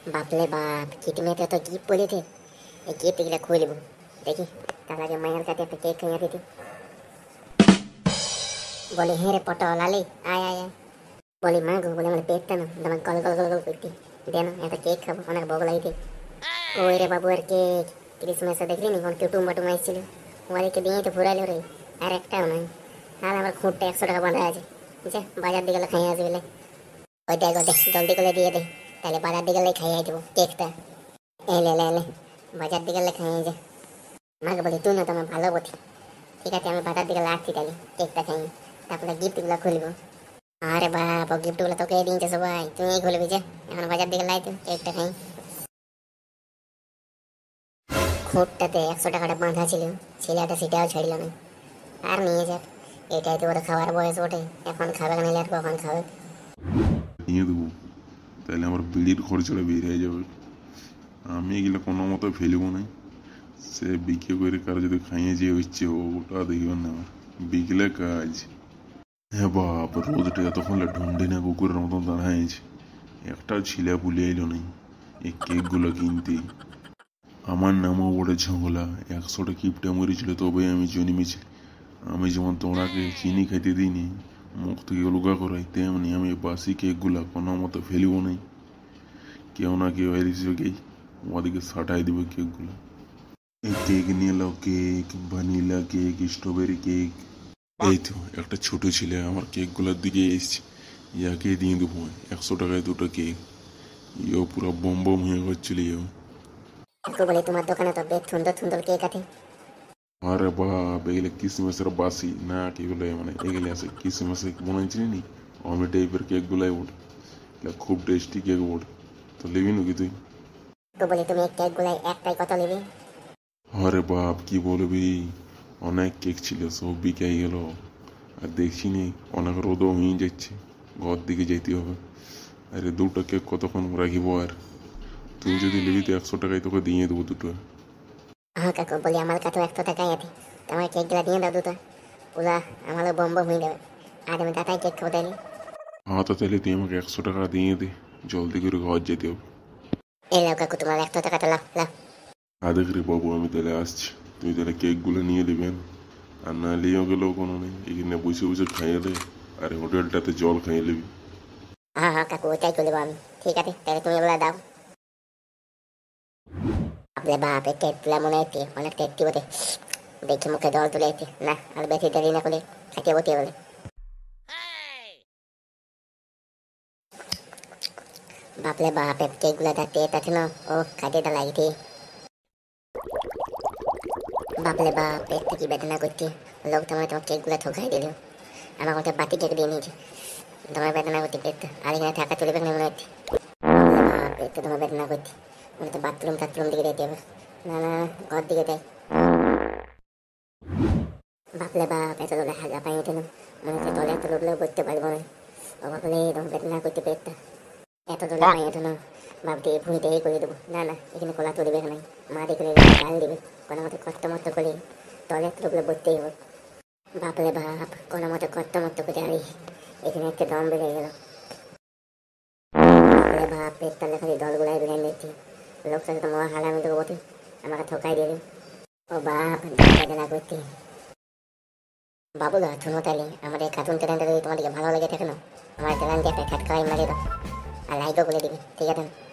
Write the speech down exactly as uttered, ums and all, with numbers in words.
বাপলে বাপ কিটমেতে তো গিফট পড়েছে। এই গিফট এগুলো খুলে নেবো দেখি। তার আগে মায়ের কাছে একটা কেক খাইয়া দিতে বলি। হ্যাঁ রে পটল আলে আয় আয় আয় বলি। মা গো বলে আমার পেটটা না তোমার গল গল গল গল করতে দেন, একটা কেক খাবো, অনেক বগ লাগতে। ওই রে বাবু আর কেক ক্রিসমাসে দেখলি নি কোন কুটুম বাটুম আসছিল, ওদেরকে দিয়ে তো ফুরাইলো রে। আর একটাও নাই। আর আমার খুঁটটা একশো টাকা বাঁধা আছে, বুঝছে বাজার দিকে গেলে খাইয়া আসবে। ওই দেখ দেখ জলদি করে দিয়ে দে, তাহলে বাজার দিকে গেলে খাইয়ে দেবো কেকটা। এলে এলে এলে বাজার দিকে গেলে খাইয়ে যা। মাকে বলি তুই না তোমার ভালো বটি। ঠিক আছে আমি বাজার দিকে লাগছি, তাহলে কেকটা খাই, তারপরে গিফটগুলো খুলবো। আরে বাবা গিফটগুলো তোকে দিয়েছে সবাই, তুই খুলবি যে। এখন বাজার দিকে লাই তো কেকটা খাই। খুঁটটাতে একশো টাকাটা বাঁধা ছিল, ছেলেটা সেটাও ছাড়ল না। আর নিয়ে যাক, এটাই তো ওরা খাওয়ার বয়স ওঠে, এখন খাবে না আর কখন খাবে। নিয়ে দেবো, তাহলে আমার বিড়ির খরচাটা বের হয়ে যাবে। আমি এগুলো কোনো মতো ফেলবো না। সে বিক্রি করে কারো যদি খাইয়ে যে হচ্ছে ওটা দেখবেন না আমার বিকেলে কাজ। হ্যাঁ বাপ রোদটা এতক্ষণ ঢন্ডে না কুকুরের মতন দাঁড়াইছে, একটা ছিলা পুলে এলো নেই এই কেকগুলো কিনতে। আমার নামও বড় ঝামেলা, একশোটা কিপটা মরেছিল তবে আমি জন্মেছি। আমি যেমন তোমরাকে চিনি খাইতে দিইনি, মুখ থেকে লুকা করাই, তেমনি আমি বাসি কেকগুলা কোনো মতো ফেলবো নাই। কেউ না কেউ এসে ওদিকে সাটাই দেবে কেকগুলো। এই কেক নিয়ে এলো, cake vanilla cake strawberry cake. এই তো একটা ছোট ছেলে আমার কেকগুলোর দিকে এসছে, ইয়াকে দিয়ে দেবো একশো টাকায় দুটো কেক। ইও পুরো বম বম হয়ে করছিল ইও। বলে তোমার দোকানে তো বেশ সুন্দর সুন্দর কেক আছে। আরে বাপ এগুলো কিসমিসের বাসি না কেগুলো, মানে এগুলো আছে কিসমিসে বানাইছিল নি অমি টাইপের কেকগুলাই ওঠে, খুব টেস্টি কেক ওঠে। তো লিবি নাকি তুই? তো বলি তুমি কেকগুলাই একটাই কত নেবে? আরে বাপ কি বলবি, অনেক কেক ছিল সব বিকাই গেল। আর দেখছি নি অনেক রোদও হয়ে যাচ্ছে, ঘর দিকে যেতে হবে। আরে দুটো কেক কতক্ষণ রাখিব আর, তুই যদি নিবি তো একশো টাকায় তোকে দিয়ে দেবো দুটো। হ্যাঁ কাকু বলি আমার কাছেও একশো টাকাই আছে, তোমার কেকগুলো দিয়ে দাও দুটো, পুরা আমারও বম বম হয়ে যাবে। আর আমি দাদাই কেক খাবো তাইলে। হ্যাঁ তো তাহলে তুই আমাকে একশো টাকা দিয়ে দে, জলদি করে ঘর যেতে হবে। এই লাও কাকু তোমার একশো টাকাটা লাও লাও। আদেখ রে বাবু আমি তাহলে আসছি, তুই তাহলে কেকগুলো নিয়ে নেবেন। আর না নিয়েও গেলেও কোনো নেই, এখানে বসে বসে খাইয়ে দে, আর হোটেলটাতে জল খাইয়ে নিবি। হ্যাঁ হ্যাঁ কাকু ওটাই করে দেবো আমি। ঠিক আছে তাহলে তুমি এগুলো দাও। আপনি বাপ এই কেকগুলো মনে হচ্ছে অনেক টেস্টি বটে, দেখি মুখে জল তুলে এসছে। না আর বেশি দেরি না করে খেতে বসে বলে। বাপলে বাপ এই কেকগুলো যা টেস্ট আছে না, ও খাইতে লাগছে। বাপলে বাপ পেটটা কি বেদনা করছে, লোক তোমার তোমার কেকগুলো ঠকাই দিল। আমার মতো বাতি কেক দিয়ে নিয়েছে, তোমার বেদনা করছে পেটটা। আর এখানে থাকা চলবে না মনে হচ্ছে। বাপ পেটটা তোমার বেদনা করছে, মনে তো বাথরুম টাথরুম দিকে যেতে হবে। না না ঘর দিকে যাই। বাপলে বাপ এত দোলে হাগা পাই উঠে না, মনে হচ্ছে তলে এত লোকলেও করতে পারবো না। ও বাপলে তোমার বেদনা করছে পেটটা, এত দোলে পাই উঠে না। বাপকে ভুঁইতে করে দেবো। না না এখানে কলা তো দেবে না, মা দেখে গাল দেবে। কোনো মতো কষ্ট মতো করে তলে এত লোকলে বসতেই হোক। বাপরে বাপ কোনো মতো কষ্ট মতো করে আরি এখানে একটা দম বেড়ে গেল। বাপরে বাপ পেট তলে খালি দলগুলাই বেড়ে নিচ্ছি। লোকটা তো মহা হারামি তো বটে, আমাকে ঠকাই দিয়ে দিল। ও বাপ বেদনা করছি। বাবুলা শুনো তাহলে আমাদের কার্টুন চ্যানেলটা যদি তোমাদেরকে ভালো লেগে থাকে না, আমার চ্যানেলকে একটা খ্যাট খাওয়াই মারিয়ে দাও আর লাইকও করে দিবি, ঠিক আছে?